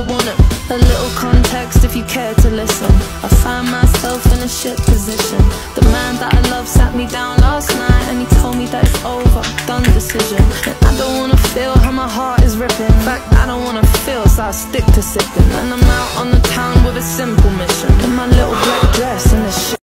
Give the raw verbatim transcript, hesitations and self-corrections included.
want it. A little context if you care to listen. I find myself in a shit position. The man that I love sat me down last night and he told me that it's over, done decision. And I don't wanna feel how my heart is ripping. In fact, I don't wanna feel, so I stick to sipping. And I'm out on the town with a simple mission, in my little black dress and this shit.